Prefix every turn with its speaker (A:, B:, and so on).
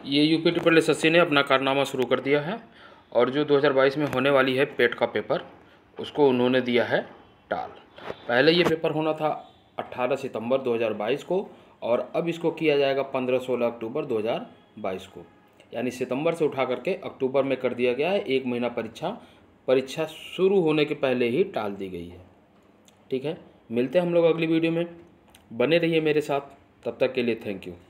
A: ये UP triple SSC ने अपना कारनामा शुरू कर दिया है और जो 2022 में होने वाली है पेट का पेपर उसको उन्होंने दिया है टाल। पहले ये पेपर होना था 18 सितंबर 2022 को और अब इसको किया जाएगा 15-16 अक्टूबर 2022 को, यानी सितंबर से उठा करके अक्टूबर में कर दिया गया है। 1 महीना परीक्षा शुरू होने के पहले ही टाल दी गई है। ठीक है, मिलते हैं हम लोग अगली वीडियो में, बने रहिए मेरे साथ, तब तक के लिए थैंक यू।